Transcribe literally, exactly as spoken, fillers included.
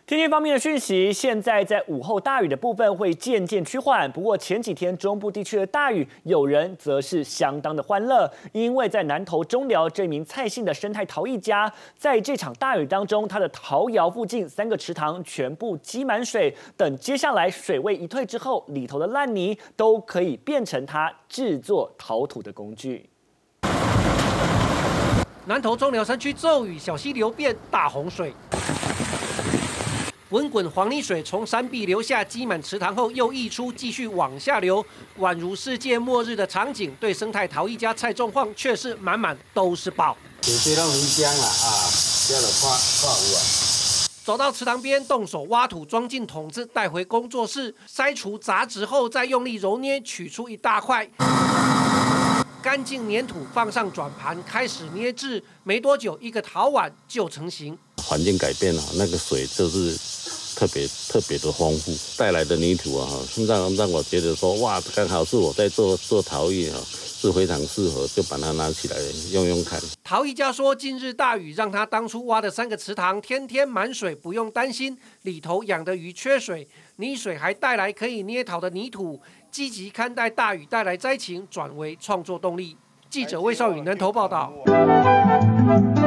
天气方面的讯息，现在在午后大雨的部分会渐渐趋缓，不过前几天中部地区的大雨，有人则是相当的欢乐，因为在南投中寮这名蔡姓的生态陶艺家，在这场大雨当中，他的陶窑附近三个池塘全部积满水，等接下来水位一退之后，里头的烂泥都可以变成他制作陶土的工具。 南投中寮山区骤雨，小溪流变大洪水。 滚滚黄泥水从山壁流下，积满池塘后又溢出，继续往下流，宛如世界末日的场景。对生态陶艺家蔡仲晃却是满满都是宝。 水让泥浆了啊，这样的跨跨湖啊。 走到池塘边，动手挖土，装进桶子，带回工作室筛除杂质后，再用力揉捏，取出一大块。 干净粘土放上转盘，开始捏制。没多久，一个陶碗就成型。 环境改变了，那个水就是特别特别的丰富，带来的泥土啊，让让我觉得说，哇，刚好是我在做做陶艺啊，是非常适合，就把它拿起来用用看。 陶艺家说，近日大雨让他当初挖的三个池塘天天满水，不用担心里头养的鱼缺水，泥水还带来可以捏陶的泥土。 积极看待大雨带来灾情，转为创作动力。记者魏少宇南投报道。